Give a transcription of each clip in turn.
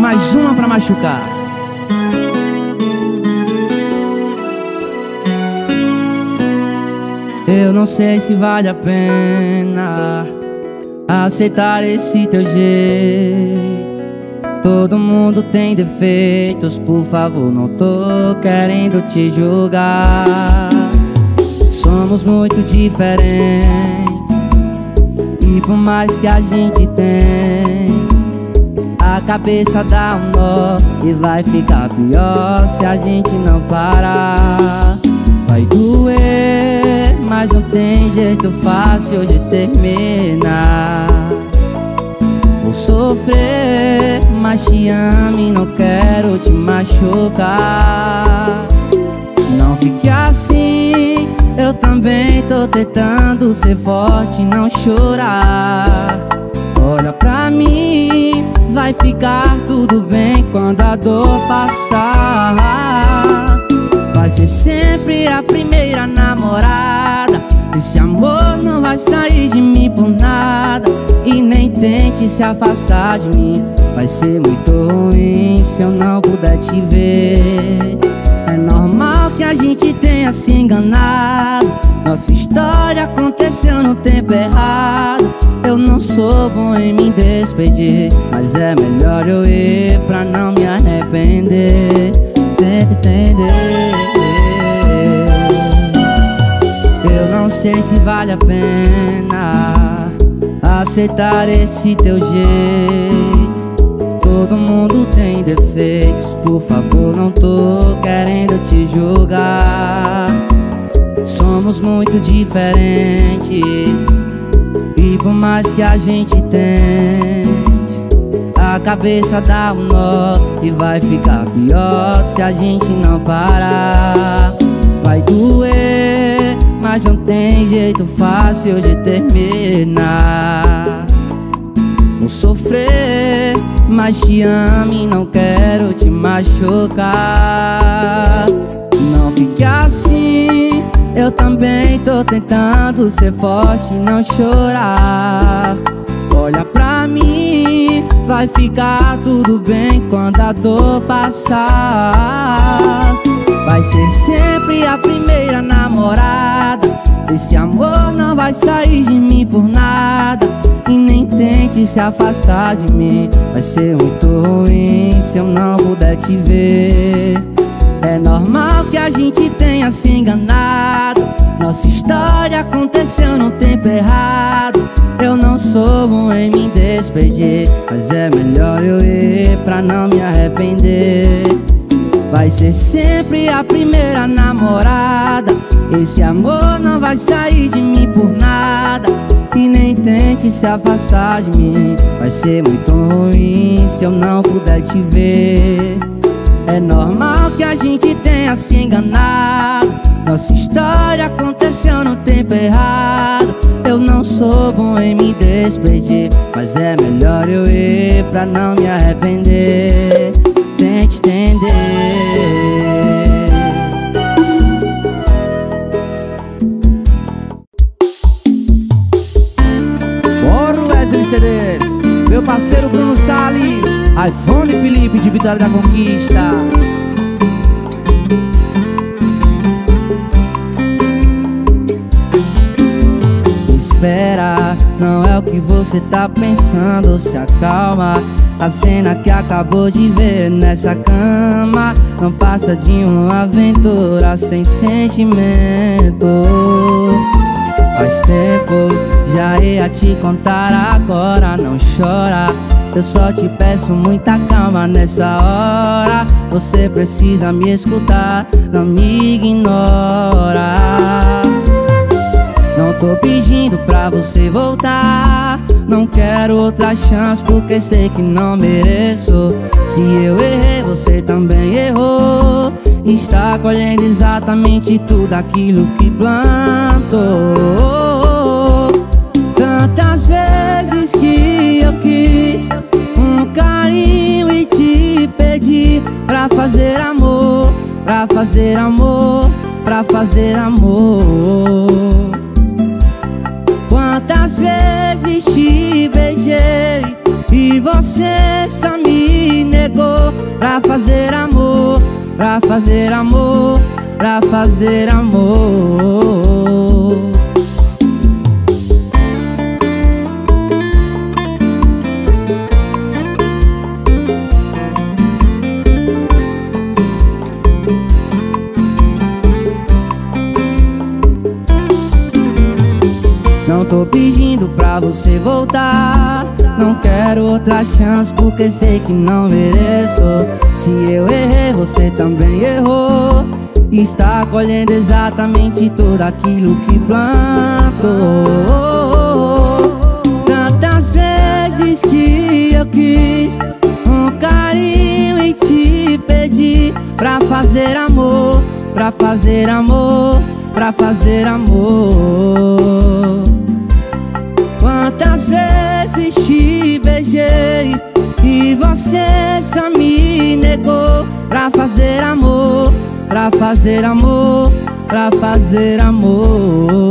mais uma pra machucar. Eu não sei se vale a pena aceitar esse teu jeito. Todo mundo tem defeitos, por favor, não tô querendo te julgar. Somos muito diferentes, e por mais que a gente tem, a cabeça dá um nó e vai ficar pior se a gente não parar. Vai doer, mas não tem jeito fácil de terminar. Vou sofrer, mas te amo e não quero te machucar. Não fique assim, eu também tô tentando ser forte e não chorar. Olha pra mim, vai ficar tudo bem quando a dor passar. Vai ser sempre a primeira namorada. Esse amor não vai sair de mim por nada. E nem tente se afastar de mim, vai ser muito ruim se eu não puder te ver. É normal que a gente tenha se enganado. Nossa história aconteceu no tempo errado. Eu não sou bom em me despedir, mas é melhor eu ir pra não me arrepender. Tenta entender. Eu não sei se vale a pena aceitar esse teu jeito. Todo mundo tem defeitos, por favor, não tô querendo te julgar. Somos muito diferentes, e por mais que a gente tente, a cabeça dá um nó e vai ficar pior se a gente não parar. Vai doer, mas não tem jeito fácil de terminar. Vou sofrer, mas te amo e não quero te machucar. Não fique assim, eu também tô tentando ser forte e não chorar. Olha pra mim, vai ficar tudo bem quando a dor passar. Vai ser sempre a primeira namorada. Esse amor não vai sair de mim por nada. E nem tente se afastar de mim, vai ser muito ruim se eu não puder te ver. É normal que a gente tenha se enganado. Nossa história aconteceu no tempo errado. Eu não sou bom em me despedir, mas é melhor eu ir pra não me arrepender. Vai ser sempre a primeira namorada. Esse amor não vai sair de mim por nada. E nem tente se afastar de mim, vai ser muito ruim se eu não puder te ver. É normal que a gente tenha se enganado. Nossa história aconteceu no tempo errado. Eu não sou bom em me despedir, mas é melhor eu ir pra não me arrepender. Tente entender. CDs, meu parceiro Bruno Salles, iPhone Felipe de Vitória da Conquista. Espera, não é o que você tá pensando, se acalma. A cena que acabou de ver nessa cama não passa de uma aventura sem sentimento. Faz tempo, já ia te contar agora, não chora. Eu só te peço muita calma nessa hora. Você precisa me escutar, não me ignora. Não tô pedindo pra você voltar. Não quero outra chance porque sei que não mereço. Se eu errei, você também errou. Está colhendo exatamente tudo aquilo que plantou. Tantas vezes que eu quis um carinho e te pedi pra fazer amor, pra fazer amor, pra fazer amor. Quantas vezes te beijei e você só me negou. fazer amor, pra fazer amor. Não tô pedindo pra você voltar, não quero outra chance porque sei que não mereço. Se eu errei, você também errou, e está colhendo exatamente tudo aquilo que plantou. Tantas vezes que eu quis um carinho e te pedi pra fazer amor, pra fazer amor, pra fazer amor. Quantas vezes te beijei e você só me negou, pra fazer amor, pra fazer amor, pra fazer amor.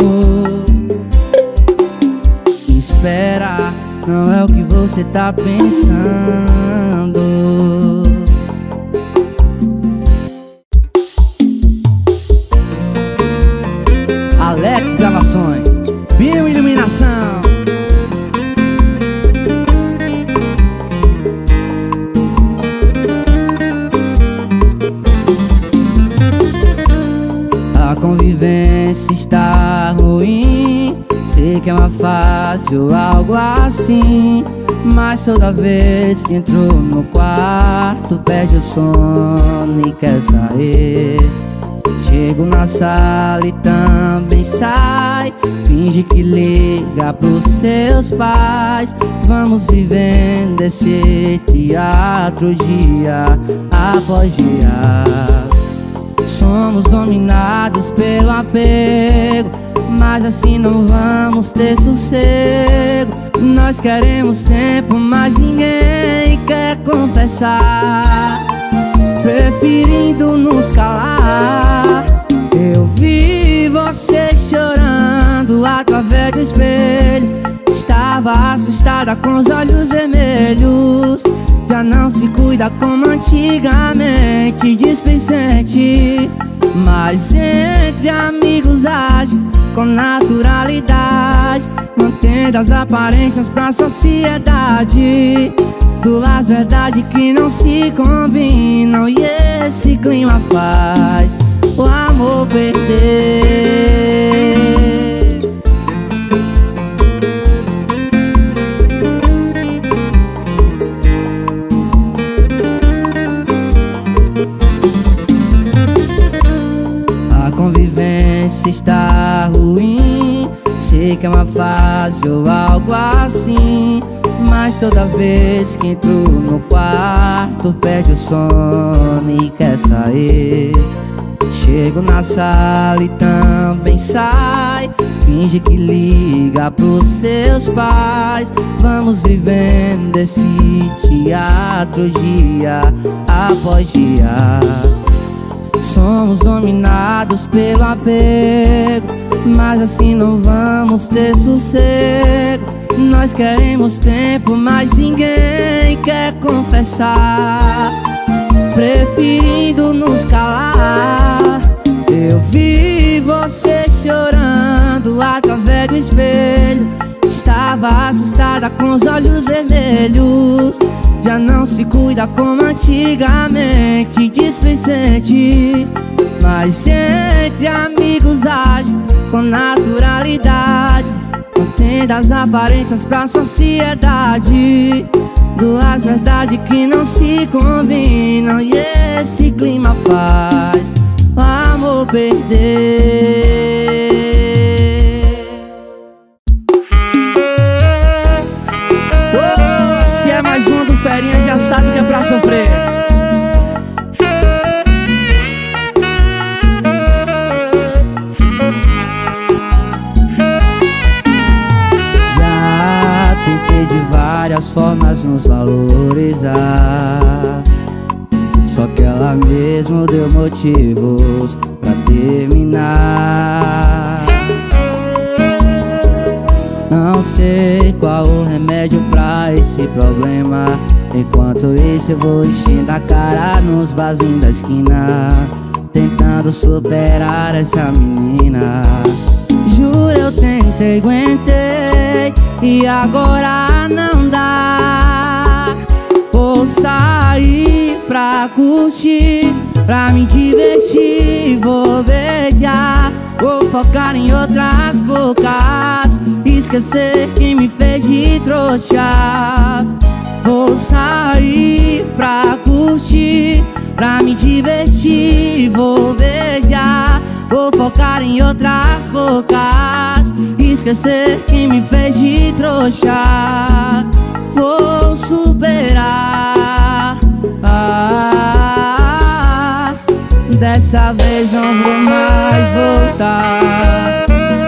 Espera, não é o que você tá pensando. Alex Gravações, Bio Iluminação. A convivência está ruim, sei que é uma fase ou algo assim, mas toda vez que entrou no quarto perde o sono e quer sair. Chego na sala e também sai, finge que liga pros seus pais. Vamos vivendo esse teatro dia após dia. Somos dominados pelo apego, mas assim não vamos ter sossego. Nós queremos tempo, mas ninguém quer confessar, preferindo nos calar. Eu vi você chorando através do espelho, estava assustada com os olhos vermelhos. Já não se cuida como antigamente, displicente, mas entre amigos age com naturalidade, mantendo as aparências pra sociedade. Duas verdades que não se combinam, e esse clima faz o amor perder. A convivência está ruim, sei que é uma fase ou algo assim, mas toda vez que entro no quarto perde o sono e quer sair. Chego na sala e também sai, finge que liga pros seus pais. Vamos vivendo esse teatro dia após dia. Somos dominados pelo apego, mas assim não vamos ter sossego. Nós queremos tempo, mas ninguém quer confessar, preferindo nos calar. Eu vi você chorando através do espelho, estava assustada com os olhos vermelhos. Já não se cuida como antigamente, displicente, mas entre amigos age com naturalidade, mantendo as aparências pra sociedade. Duas verdades que não se combinam, e esse clima faz o amor perder. Se é mais um do Ferinha, já sabe que é pra sofrer. Já tentei de várias formas nos valorizar, só que ela mesmo deu motivos pra terminar. Não sei qual o remédio pra esse problema, enquanto isso eu vou enchendo a cara nos barzinhos da esquina. tentando superar essa menina. Juro, eu tentei, aguentei, e agora não dá. Vou sair pra curtir, pra me divertir, vou beijar, vou focar em outras bocas, esquecer quem me fez de trouxa. Vou sair pra curtir, pra me divertir, vou beijar, vou focar em outras bocas, esquecer quem me fez de trouxa. Vou superar, dessa vez não vou mais voltar.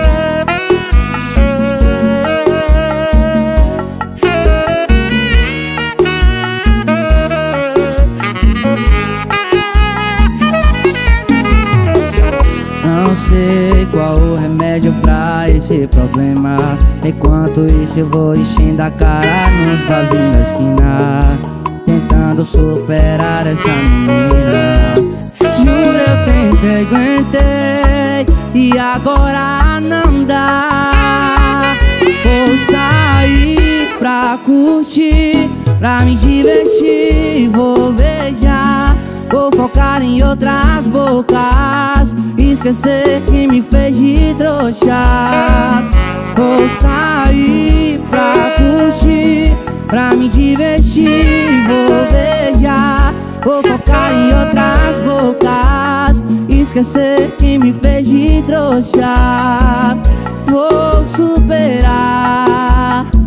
Não sei qual o remédio pra esse problema. Enquanto isso eu vou enchendo a cara nos barzinhos da esquina, tentando superar essa menina. Juro, eu tentei, aguentei, e agora não dá. Vou sair pra curtir, pra me divertir, vou beijar, vou focar em outras bocas, esquecer quem me fez de trouxa. Vou sair pra curtir, pra me divertir, vou beijar, vou focar em outras bocas, esquecer quem me fez de trouxa. Vou superar,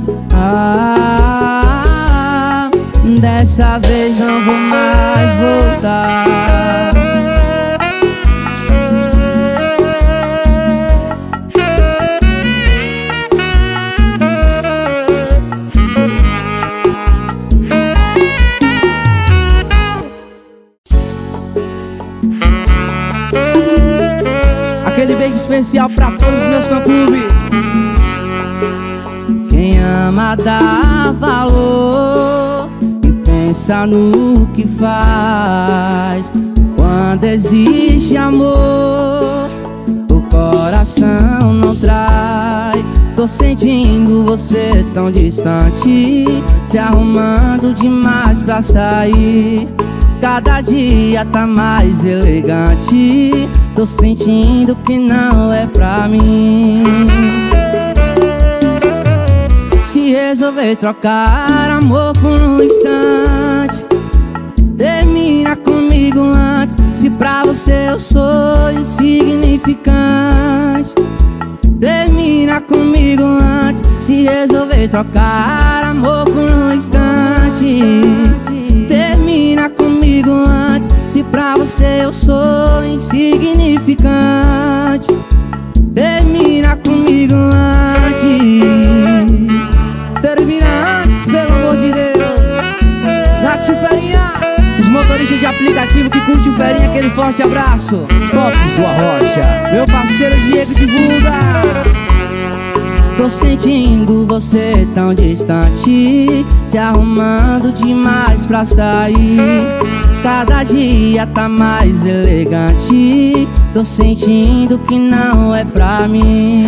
dessa vez não vou mais voltar. Aquele beijo especial pra todos os meus fã-clube. Quem ama dá valor e pensa no que faz. Quando existe amor, o coração não trai. Tô sentindo você tão distante, se arrumando demais pra sair. Cada dia tá mais elegante, tô sentindo que não é pra mim. Se resolver trocar amor por um instante, termina comigo antes. Se pra você eu sou insignificante, termina comigo antes. Se resolver trocar amor por um instante, termina comigo antes. Se pra você eu sou insignificante, termina comigo antes. Termina antes, pelo amor de Deus. Nath Ferinha, os motoristas de aplicativo que curtem o Ferinha, aquele forte abraço. Top Sua Rocha, meu parceiro Diego divulga. Tô sentindo você tão distante, se arrumando demais pra sair. Cada dia tá mais elegante, tô sentindo que não é pra mim.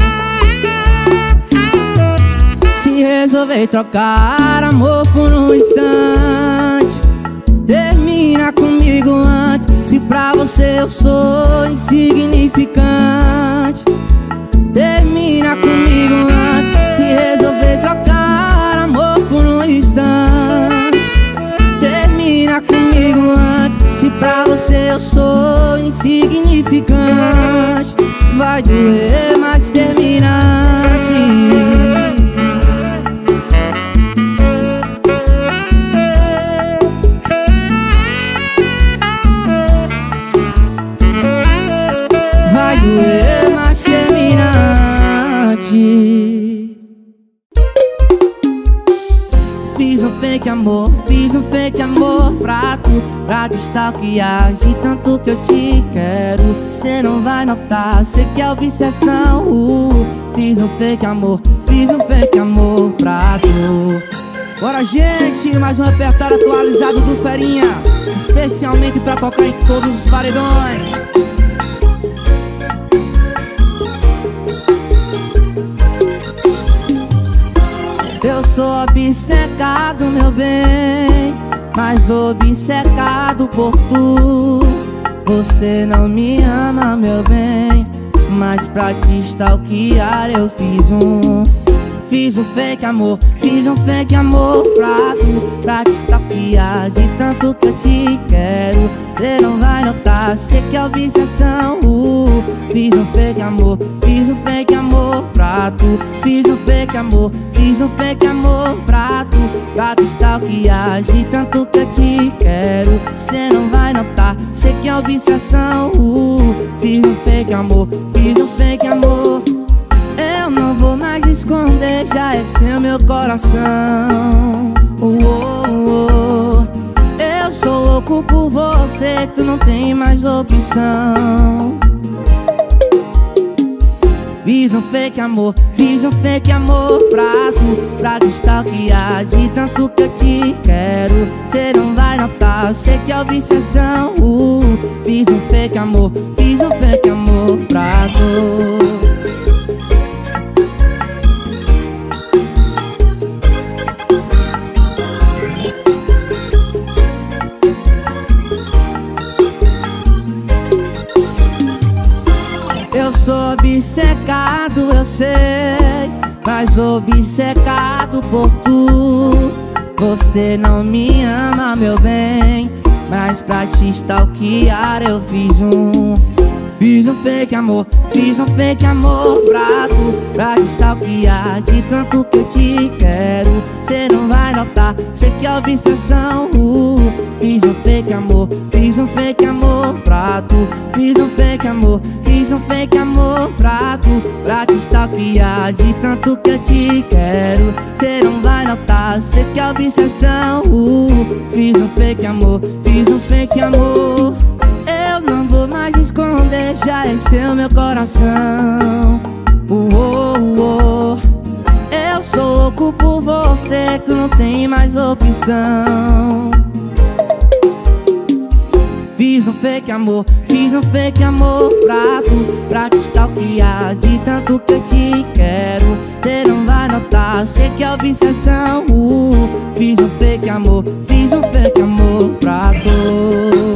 Se resolver trocar amor por um instante, termina comigo antes. Se pra você eu sou insignificante, termina comigo antes. Se resolver trocar amor por um instante, termina comigo antes. Se pra você eu sou insignificante, vai doer, mas termina antes. Vai doer, mas termina antes. Fiz um fake amor pra tu, pra te stalkear de tanto que eu te quero. Cê não vai notar, cê quer obsessão. Fiz um fake amor pra tu. Bora, gente, mais um repertório atualizado do Ferinha. especialmente pra tocar em todos os paredões. Eu sou obcecado, meu bem, mas obcecado por tu. Você não me ama, meu bem, mas pra te stalkear eu fiz um fake amor, fiz um fake amor pra te stalkear. De tanto que eu te quero, cê não vai notar, cê que é obsessão. Fiz um fake amor, fiz um fake amor pra tu. Fiz um fake amor, fiz um fake amor pra te stalkear. De tanto que eu te quero, cê não vai notar, cê que é obsessão. Fiz um fake amor, fiz um fake amor. Eu não vou mais esconder, já é seu meu coração. Eu sou louco por você, tu não tem mais opção. Fiz um fake amor, fiz um fake amor pra te stalkear. De tanto que eu te quero, cê não vai notar, cê que é obsessão. Fiz um fake amor, fiz um fake amor pra tu. Eu sou obcecado, eu sei, mas obcecado por tu. Você não me ama, meu bem, mas pra te stalkear eu fiz um fake amor, fiz um fake amor pra te stalkear. De tanto que eu te quero, cê não vai notar, cê que é obsessão. Fiz um fake amor, fiz um fake amor pra tu. Fiz um fake amor, fiz um fake amor pra te stalkear. De tanto que eu te quero, cê não vai notar, cê que é obsessão. Fiz um fake amor, fiz um fake amor. Eu não vou mais esconder, já é seu meu coração. Eu sou louco por você, tu não tem mais opção. Fiz um fake amor, fiz um fake amor pra te stalkear. De tanto que eu te quero, cê não vai notar, cê que é obsessão. Fiz um fake amor, fiz um fake amor pra tu.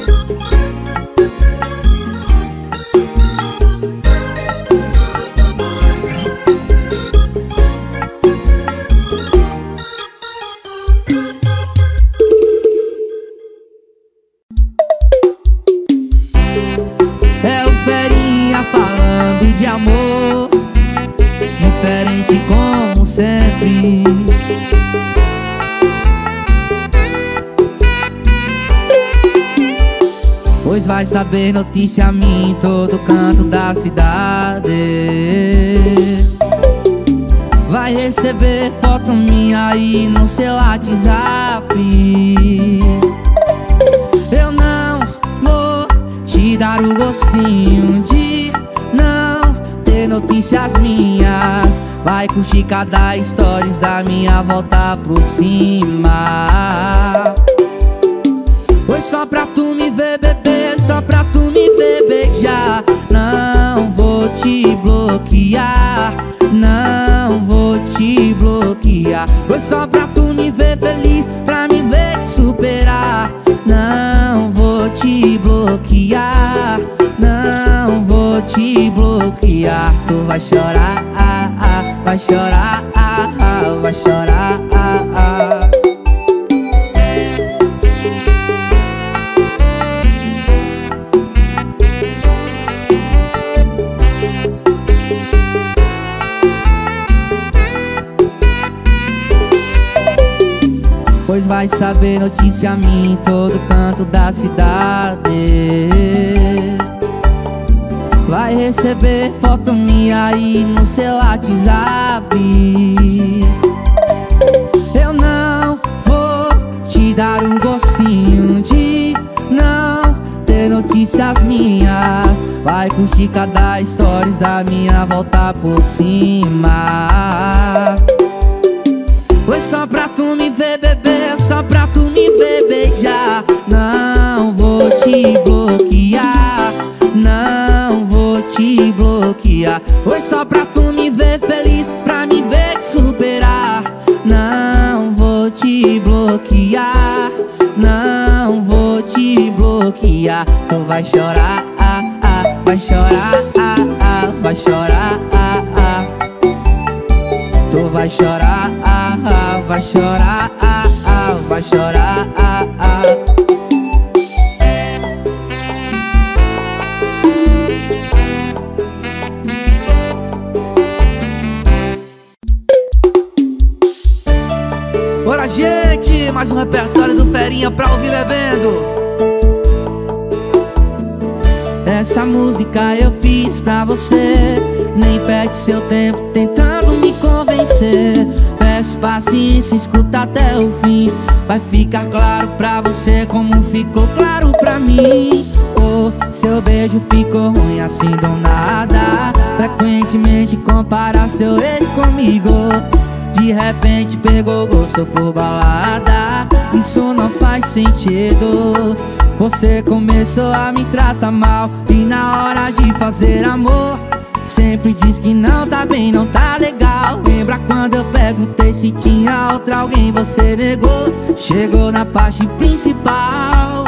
Falando de amor, diferente como sempre. Pois vai saber notícia minha em todo canto da cidade. Vai receber foto minha aí no seu WhatsApp. Eu não vou te dar o gostinho de não ter notícias minhas. Vai curtir cada stories da minha volta por cima. Foi só pra tu me ver beber, só pra tu me ver beijar. Não vou te bloquear, não vou te bloquear. Foi só pra tu me ver feliz, pra me ver te superar. Não vou te bloquear, não vou te bloquear. Tu vai chorar, vai chorar, vai chorar. Pois vai saber notícia minha em todo canto da cidade. Vai receber foto minha aí no seu WhatsApp. Eu não vou te dar um gostinho de não ter notícias minhas. Vai curtir cada stories da minha volta por cima. Foi só pra tu me ver beber, só pra tu me ver beijar. Não vou te bloquear, não vou te bloquear. Foi só pra tu me ver feliz, pra me ver te superar. Não vou te bloquear, não vou te bloquear. Tu vai chorar, vai chorar, vai chorar. Tu vai chorar, vai chorar, vai chorar. Bora, gente! Mais um repertório do Ferinha pra ouvir bebendo. Essa música eu fiz pra você. Nem perde seu tempo tentando me convencer. Peço paciência, escuta até o fim. Vai ficar claro pra você como ficou claro pra mim. Oh, seu beijo ficou ruim assim do nada. Frequentemente compara seu ex comigo. De repente pegou gosto por balada. Isso não faz sentido. Você começou a me tratar mal e na hora de fazer amor sempre diz que não tá bem, não tá legal. Lembra quando eu perguntei se tinha outra alguém, você negou. Chegou na parte principal.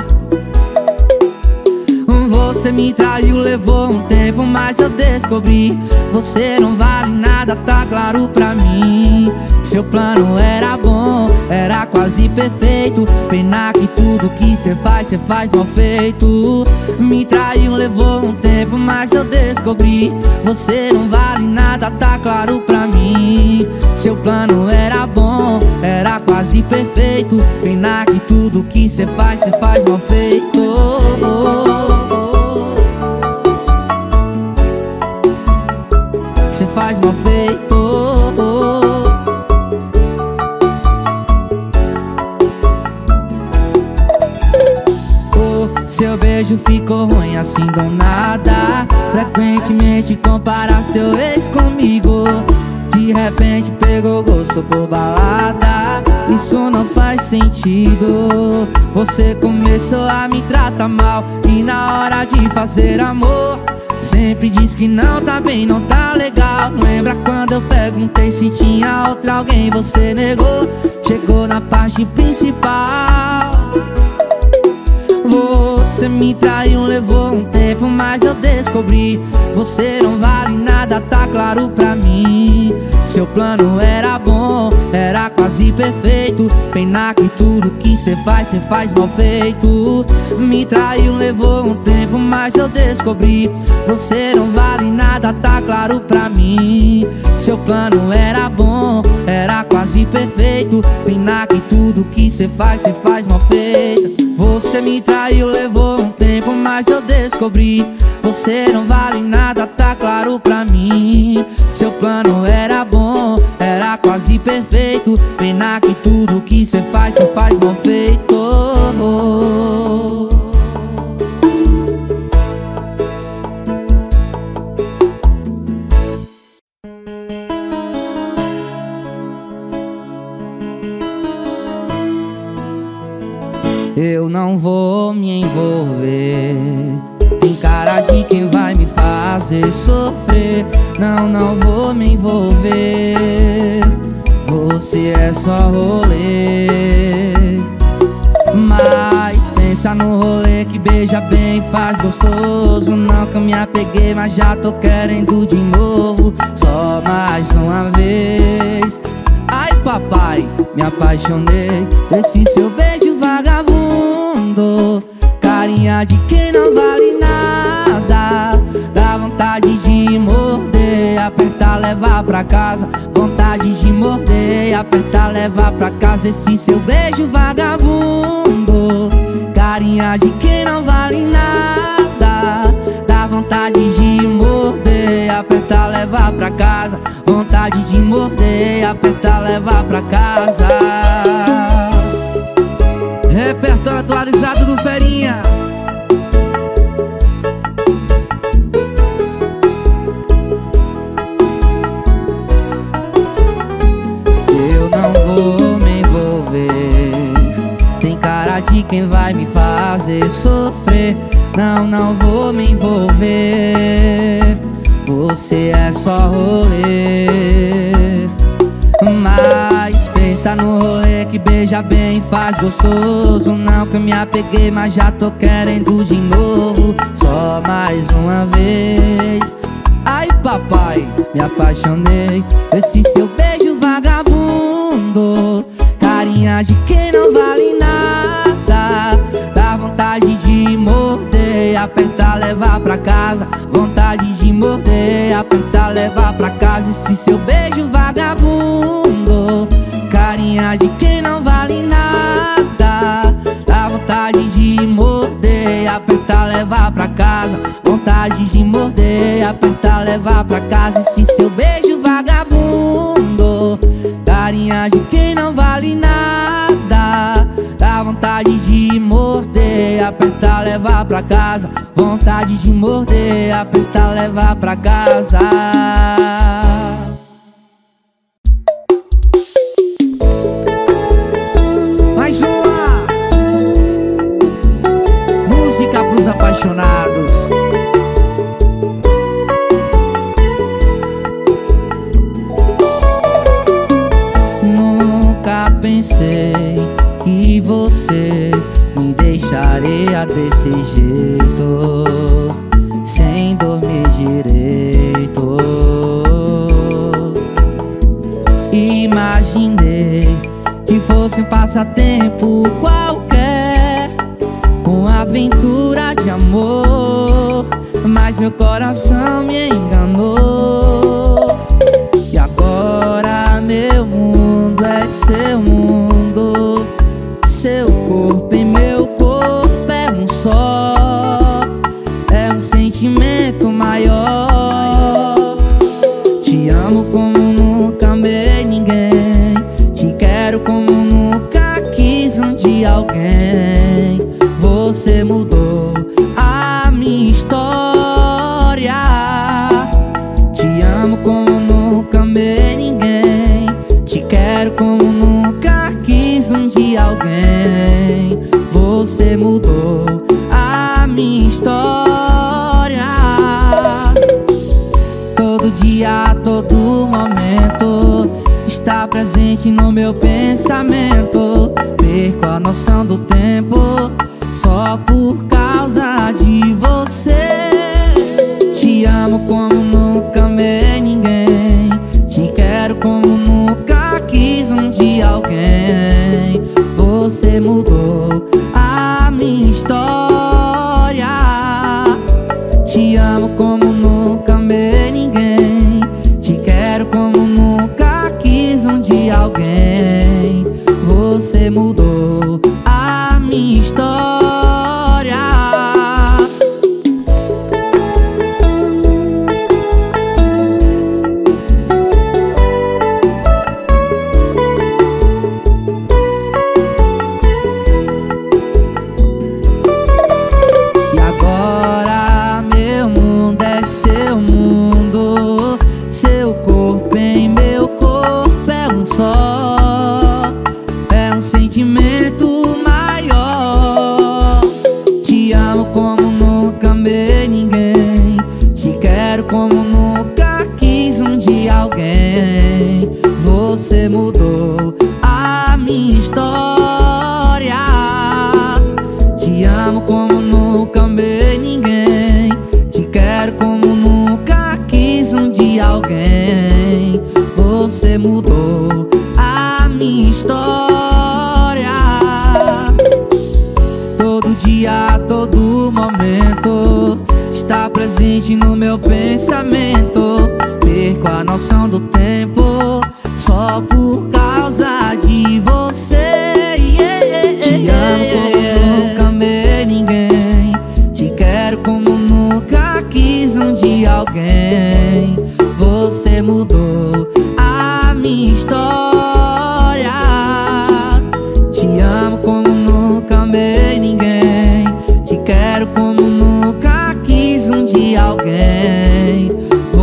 Você me traiu, levou um tempo, mas eu descobri. Você não vale nada, tá claro pra mim. Seu plano era bom, era quase perfeito. Pena que tudo que cê faz mal feito. Me traiu, levou um tempo, mas eu descobri. Você não vale nada, tá claro pra mim. Seu plano era bom, era quase perfeito. Pena que tudo que cê faz mal feito. Cê faz mal feito. Oh, seu beijo ficou ruim assim do nada. Frequentemente compara seu ex comigo. De repente pegou gosto por balada. Isso não faz sentido. Você começou a me tratar mal e na hora de fazer amor sempre diz que não tá bem, não tá legal. Lembra quando eu perguntei se tinha outra alguém, você negou. Chegou na parte principal. Você me traiu, levou um tempo, mas eu descobri. Você não vale nada, tá claro pra mim. Seu plano era bom, era quase perfeito. Pena que tudo que cê faz mal feito. Me traiu, levou um tempo, mas eu descobri. Você não vale nada, tá claro pra mim. Seu plano era bom, era quase perfeito. Pena que tudo que cê faz mal feito. Você me traiu, levou um tempo, mas eu descobri. Você não vale nada, tá claro pra mim. Seu plano era bom, era quase perfeito. Pena que tudo que cê faz mal feito. Eu não vou me envolver. Tem cara de quem vai me fazer sofrer. Não vou me envolver. Você é só rolê. Mas pensa no rolê que beija bem, faz gostoso. Não que eu me apeguei, mas já tô querendo de novo. Só mais uma vez. Ai papai, me apaixonei desse seu beijo vagabundo. Carinha de quem não vale nada. Dá vontade de morder, apertar, levar pra casa. Vontade de morder, apertar, levar pra casa. Esse seu beijo vagabundo. Carinha de quem não vale nada. Dá vontade de morder, apertar, levar pra casa. Vontade de morder, apertar, levar pra casa. Repertório atualizado do Ferinha. Eu não vou me envolver. quem vai me fazer sofrer. Não, não vou me envolver. Você é só rolê. Mas pensa no rolê que beija bem e faz gostoso. Não que eu me apeguei, mas já tô querendo de novo. Só mais uma vez. Ai papai, me apaixonei. Esse seu beijo vagabundo, carinha de quem não vale nada. Dá vontade de morder, apertar, levar pra casa. Vontade de morder, apertar, levar pra casa. Esse seu beijo vagabundo, carinha de quem não vale nada. Dá vontade de morder, apertar, levar pra casa. Vontade de morder, apertar, levar pra casa. Esse seu beijo vagabundo, carinha de quem não vale nada. Dá vontade de morder, apertar, levar pra casa. Vontade de morder, apertar, levar pra casa. Mais uma música pros apaixonados. Nunca pensei que você me deixaria desse jeito, sem dormir direito. Imaginei que fosse um passatempo qualquer, uma aventura de amor, mas meu coração me enganou. E agora meu mundo é seu mundo, seu corpo e meu corpo é um só. É um sentimento maior. Te amo como nunca amei ninguém. Te quero como nunca quis um dia alguém. Você mudou a minha história. Te amo como nunca amei ninguém. Te quero como nunca quis um dia alguém. Você mudou a minha história. Todo dia, a todo momento está presente no meu pensamento. Perco a noção do tempo só por causa de você. Te amo como nunca amei ninguém. Te quero como nunca quis um dia alguém. Você mudou a minha história. Te amo como nunca amei ninguém. Te quero como nunca quis um dia alguém. Você mudou a minha história. E agora meu mundo é seu mundo, seu corpo em meu corpo é um só. É um sentimento maior. Te amo como nunca amei ninguém. Te quero como nunca quis um dia alguém. Você mudou a minha história. Te amo como nunca amei ninguém. Te quero como nunca quis um dia alguém. Você mudou a minha história. Todo dia, a todo momento está presente no meu pensamento. Perco a noção do tempo só por causa de você. Te amo como nunca amei ninguém. Te quero como nunca quis um dia alguém. Você mudou a minha história. Te amo como nunca amei ninguém. Te quero como nunca quis um dia alguém.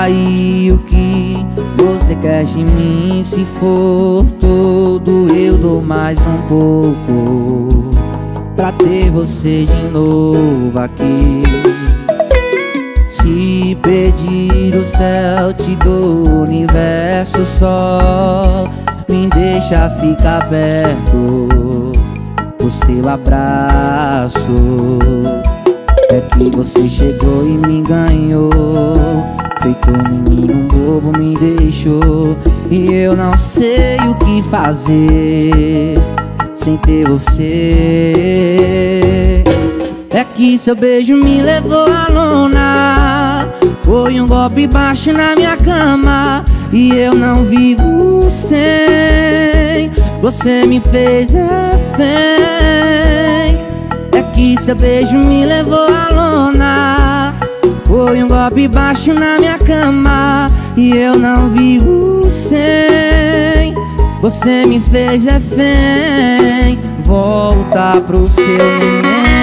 aí o que você quer de mim. Se for todo, eu dou mais um pouco pra ter você de novo aqui. Se pedir o céu, te dou o universo, só me deixa ficar perto, o seu abraço. É que você chegou e me ganhou, feito um menino bobo me deixou. E eu não sei o que fazer sem ter você. É que seu beijo me levou à lona, foi um golpe baixo na minha cama, e eu não vivo sem. Você me fez refém. É que seu beijo me levou à lona, foi um golpe baixo na minha cama, e eu não vivo sem. Você me fez refém. Volta pro seu neném.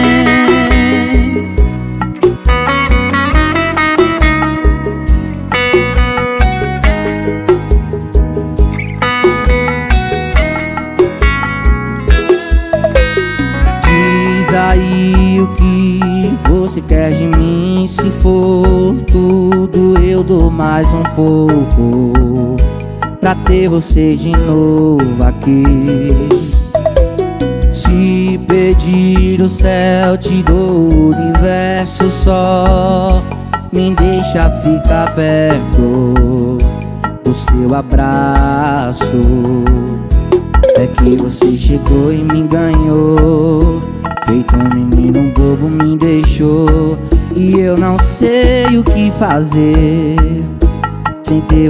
Aí o que você quer de mim. Se for tudo, eu dou mais um pouco pra ter você de novo aqui. Se pedir o céu, te dou o universo, só me deixa ficar perto, o seu abraço. É que você chegou e me ganhou, feito um menino bobo me deixou. E eu não sei o que fazer sem ter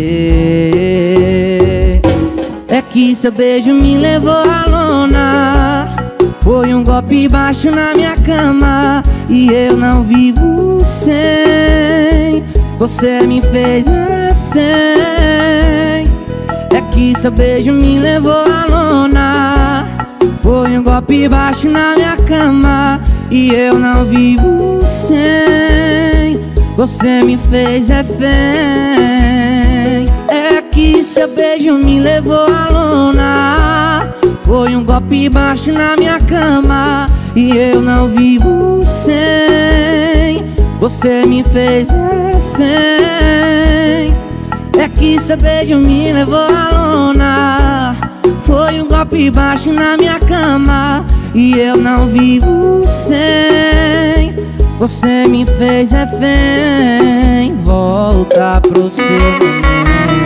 você. É que seu beijo me levou à lona, foi um golpe baixo na minha cama, e eu não vivo sem. Você me fez refém. É que seu beijo me levou à lona, foi um golpe baixo na minha cama, e eu não vivo sem. Você me fez refém. É que seu beijo me levou à lona, foi um golpe baixo na minha cama, e eu não vivo sem. Você me fez refém. É que seu beijo me levou à lona, foi um golpe baixo na minha cama, e eu não vivo sem. Você me fez refém. Volta pro seu neném.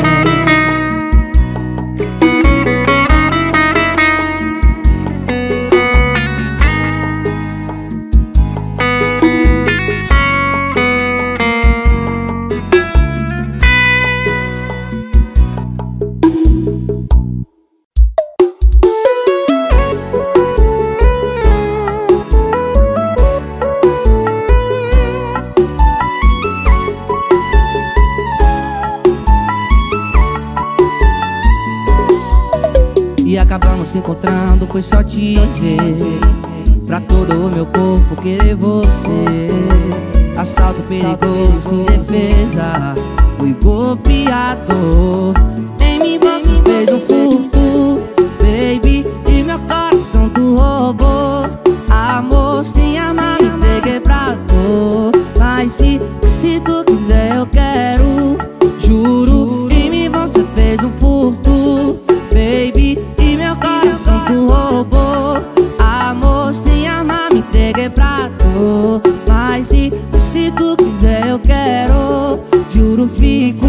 E acabamos se encontrando, foi só te ver, pra todo o meu corpo querer você. Assalto perigoso, sem defesa, fui golpeador. Em mim você fez um furto, baby, e meu coração tu roubou. Amor sem amar, me entreguei pra dor. Mas se tu quiser eu quero, juro. Em mim você fez um furto, baby, e meu coração tu roubou. Amor sem amar, me entreguei pra dor. Mas se tu quiser eu quero, juro fico.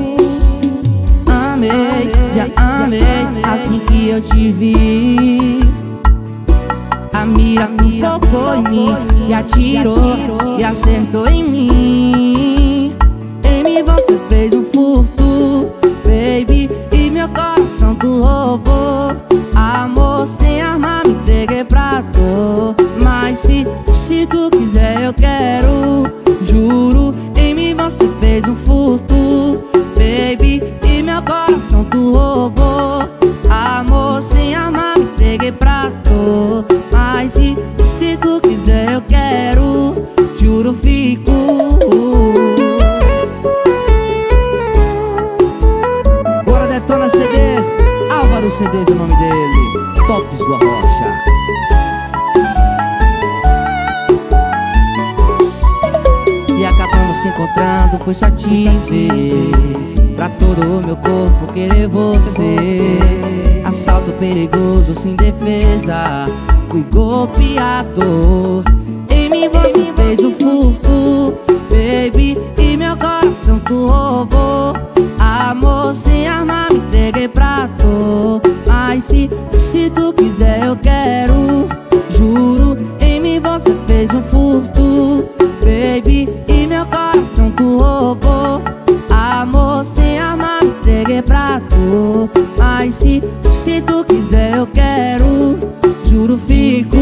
Amei, já amei, assim que eu te vi. A mira tu focou em mim, e atirou, e acertou em mim. Em mim você fez um furto, baby, e meu coração tu roubou. Amor sem arma, me entreguei pra dor. Mas se tu quiser eu quero, juro. Em mim você fez um furto, baby, e meu coração tu roubou. Amor sem arma, me entreguei pra dor. Mas se tu quiser eu quero, juro fico. encontrando foi só te ver. Pra todo o meu corpo querer você. Assalto perigoso sem defesa, fui golpeador. Em mim você fez o furto, baby, e meu coração tu roubou. Amor sem arma me entreguei pra tu. Mas se tu quiser eu quero, juro. Em mim você fez um furto, baby, e meu coração tu roubou. Amor sem arma me entreguei pra tu. Mas se tu quiser eu quero, juro fico.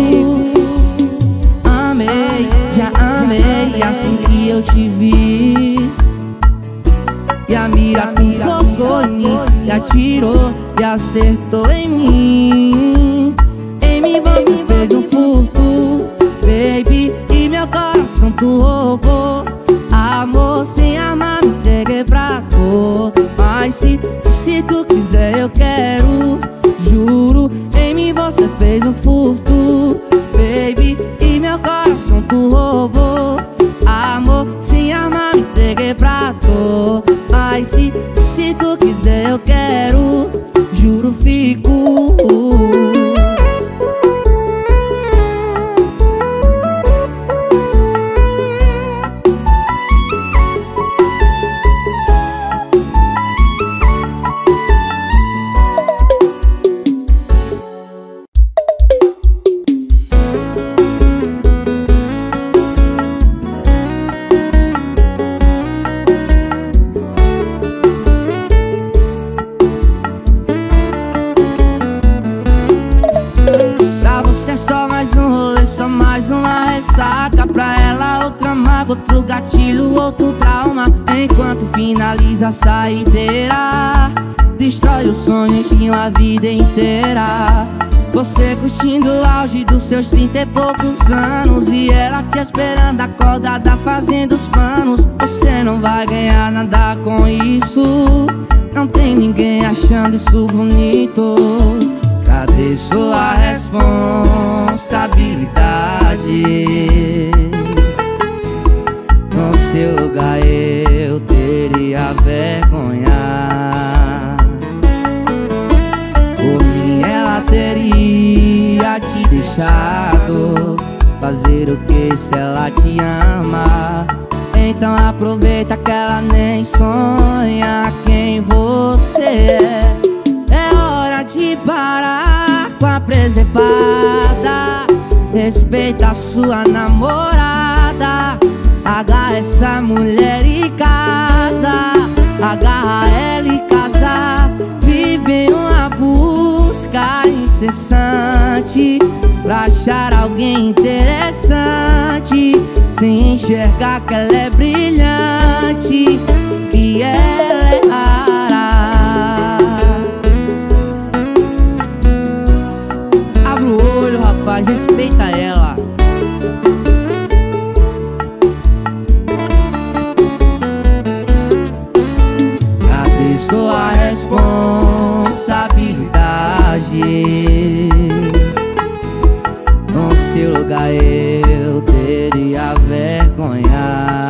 Amei, já amei assim que eu te vi. E a mira focou em mim, e atirou e acertou em mim. Em mim você fez um furto, baby, e meu coração tu roubou. Amor sem arma me entreguei pra tu. Mas se tu quiser eu quero, juro. Em mim você fez um furto, baby, e meu coração tu roubou. Amor sem arma me entreguei pra tu. Mas se tu quiser eu quero, juro fico. Saca pra ela outra mágoa, outro gatilho, outro trauma. Enquanto finaliza a saideira, destrói os sonhos de uma vida inteira. Você curtindo o auge dos seus 30 e poucos anos, e ela te esperando acordada fazendo os planos. Você não vai ganhar nada com isso, não tem ninguém achando isso bonito. Cadê sua responsabilidade? No seu lugar eu teria vergonha. Por mim ela teria te deixado fazer o que se ela te ama. Então aproveita que ela nem sonha quem você é. É hora de parar com a presepada. Respeita a sua namorada. Agarra essa mulher e casa. Agarra ela e casa. Vive em uma busca incessante pra achar alguém interessante, sem enxergar que ela é brilhante, que ela é rara. Abre o olho, rapaz, respeita ela. Cadê sua responsabilidade? No seu lugar eu teria vergonha.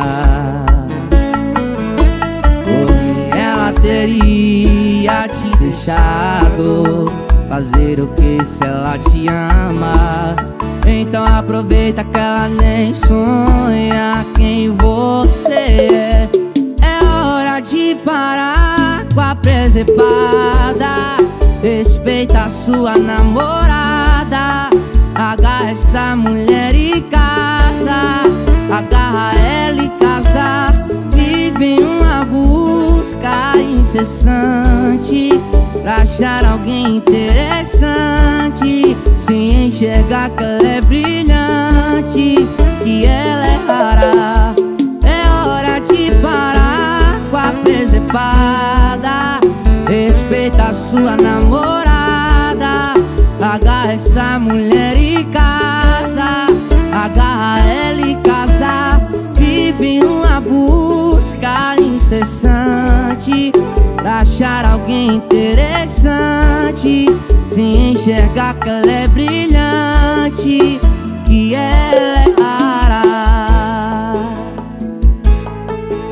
Por mim ela teria te deixado fazer o que se ela te ama. Então aproveita que ela nem sonha quem você é. É hora de parar com a presepada. Respeita a sua namorada. Agarra essa mulher e casa. Agarra ela e casa. Vive em uma busca incessante pra achar alguém interessante, sem enxergar que ela é brilhante, que ela é rara. É hora de parar com a presepada. Respeita a sua namorada. Agarra essa mulher e casa. Agarra ela e casa. Vive em uma busca incessante pra achar alguém interessante, sem enxergar que ela é brilhante, que ela é rara.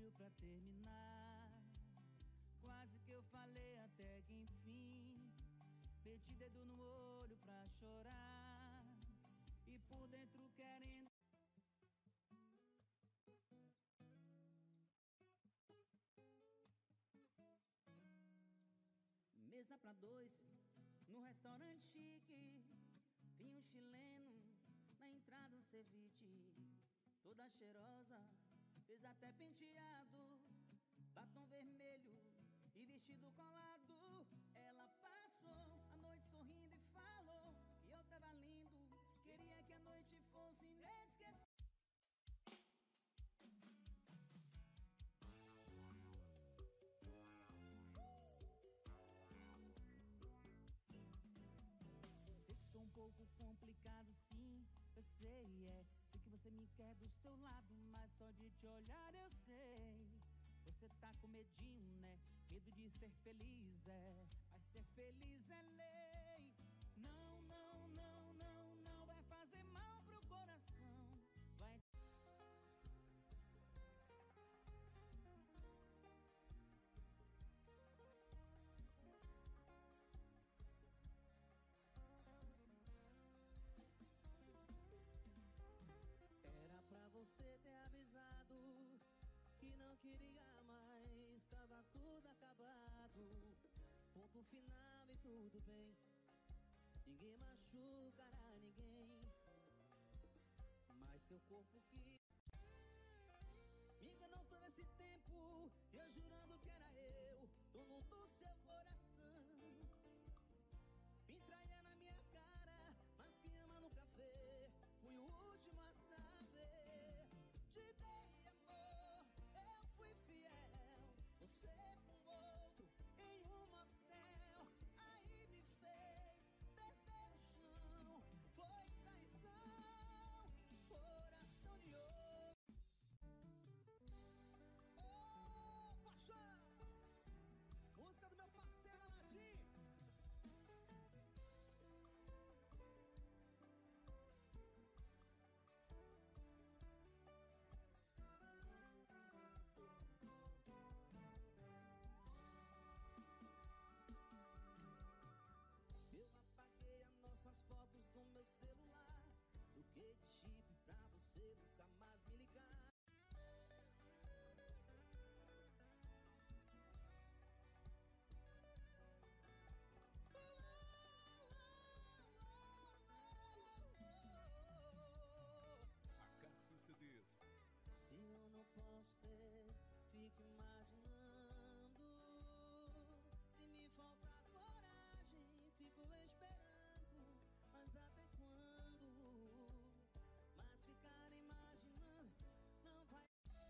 pediu pra terminar. Quase que eu falei até que enfim. Meti dedo no olho pra chorar. E por dentro querendo. Mesa pra dois, no restaurante chique. Vinho chileno, na entrada um ceviche. Toda cheirosa, fez até penteado. Batom vermelho e vestido colado. Ela passou a noite sorrindo e falou que eu tava lindo. Queria que a noite fosse inesquecível. Sei que sou um pouco complicado, sim, eu sei, sei que você me quer do seu lado, mas só de te olhar eu sei. Você tá com medinho, né? Medo de ser feliz, mas ser feliz é lei. Não, não, não, não, não vai fazer mal pro coração. Vai. Era pra você ter avisado que não queria mais, tava tudo acabado. Ponto final e tudo bem. Ninguém machucará ninguém. Mas seu corpo que me enganou todo esse tempo, eu jurando que era eu, dono do seu coração. Me traía na minha cara, mas quem ama nunca vê. Fui o último a saber. Te dei amor, eu fui fiel. Você com outro em um motel. Aí me fez perder o chão. Foi traição, coração de ouro. Ô, paixão! Música do meu parceiro Aladim. Nossas fotos do meu celular, troquei de chip pra você nunca mais me ligar. Acácio CDs. Se eu não posso ter, fico imaginando. Se me faltar coragem, fico esperando. Mas até quando? Mas ficar imaginando não vai.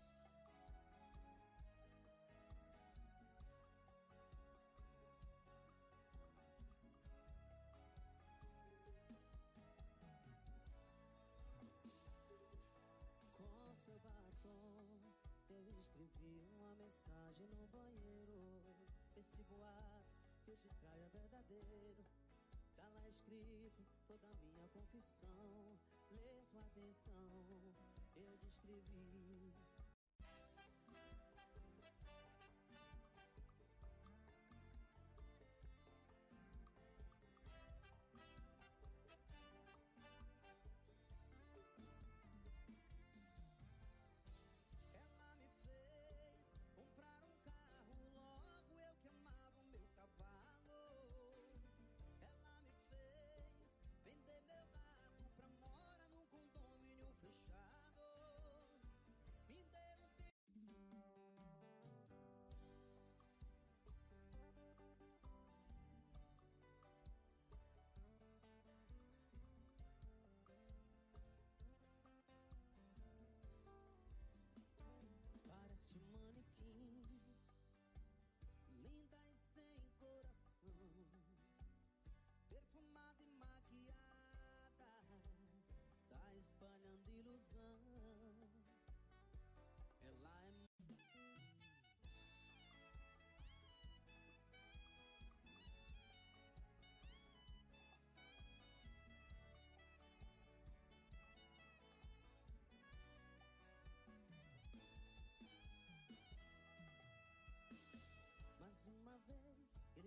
Com seu batom, eu escrevi uma mensagem no banheiro. Esse boato que eu te traio é verdadeiro. Tá lá escrito toda a minha confissão. Lê com atenção, eu descrevi. Ela me fez comprar um carro, logo eu que amava o meu cavalo. Ela me fez vender meu gato pra morar num condomínio fechado. Me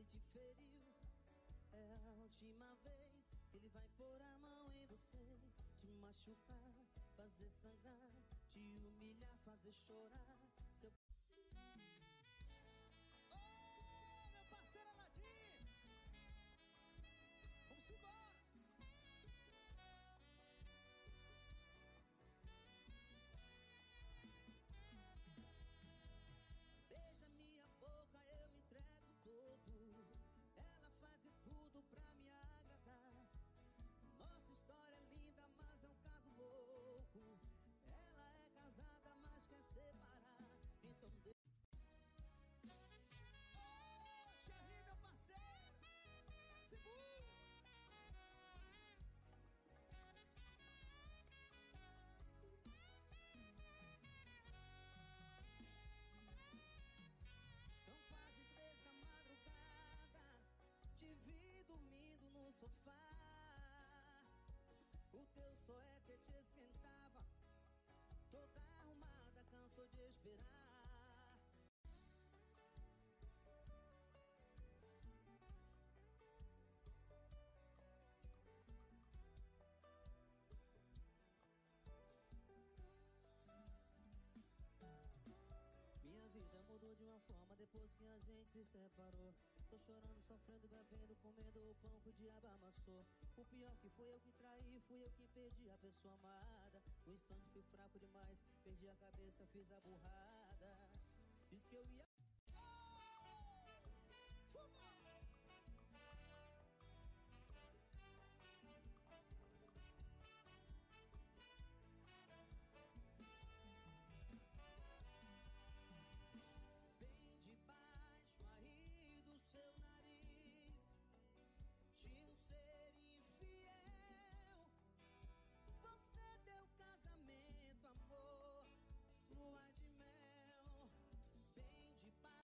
te feriu. É a última vez que ele vai pôr a mão em você, te machucar, fazer sangrar, te humilhar, fazer chorar. Seu... Ô, meu parceiro Aladim! Vamos embora! Beija minha boca, eu me entrego todo. Ela faz de tudo pra me agradar. Nossa história é linda, mas é um caso louco. Ela é casada, mas quer separar. Então Ô, Thierry, meu parceiro! Segura! são quase 3 da madrugada, te vi dormindo no sofá. O teu suéter te esquentava, toda arrumada, cansou de esperar. Minha vida mudou de uma forma depois que a gente se separou. Tô chorando, sofrendo, bebendo, comendo o pão que o diabo amassou. O pior que foi eu que traí, fui eu que perdi a pessoa amada. O insano, fui fraco demais, perdi a cabeça, fiz a burrada. Disse que eu ia... Fuma! Bem debaixo aí do seu nariz tinha um ser infiel. Você deu casamento, amor, lua de mel. Bem debaixo.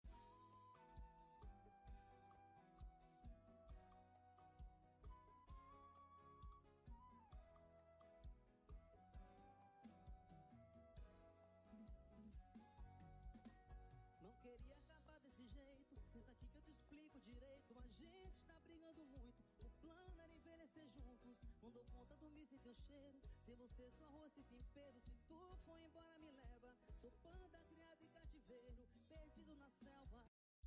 Não queria acabar desse jeito. Senta aqui que eu te explico direito. A gente está brigando muito. O plano era envelhecer juntos. Não dou conta de dormir sem teu cheiro. Sem você, só arroz e tempero. Se tu for embora, me leva. Sou panda criado em cativeiro, perdido na selva.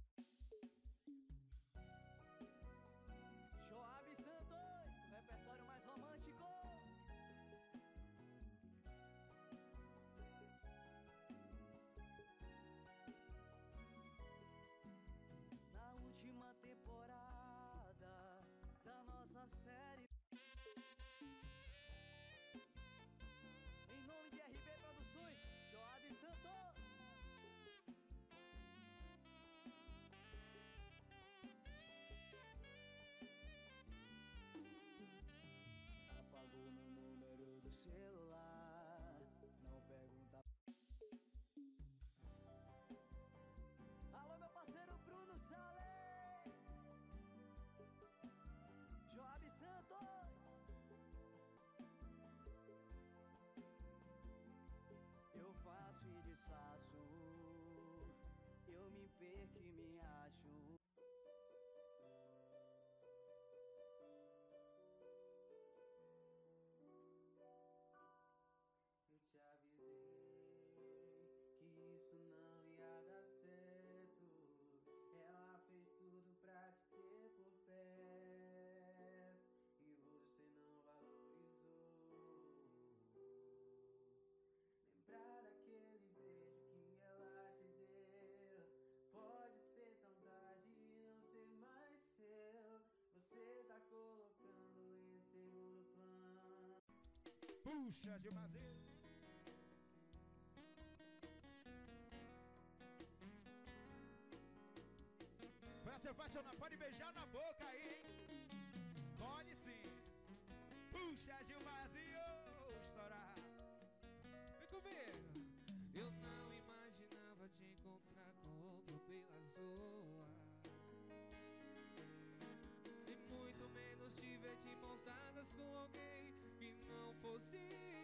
Joab Santos, o repertório mais romântico. Na última temporada da nossa série, em nome de RB Produções, Joab Santos. Apagou meu número do celular, não pergunta. Alô, meu parceiro Bruno Salles, Joab Santos. Eu faço e desfaço, eu me perco e me acho. Eu te avisei que isso não ia dar certo. Ela fez tudo pra te ter por perto e você não valorizou. Lembrar daquele beijo que ela te deu. Pode ser tão tarde e não ser mais seu. Você tá colocando em segundo plano. Puxa, Gilmazinho. Pra se apaixonar, pode beijar na boca aí, hein? Pode sim. Puxa, Gilmazinho, estourar. Vem comigo. Eu não imaginava te encontrar com outro pela zoa, e muito menos te ver de mãos dadas com alguém que não fosse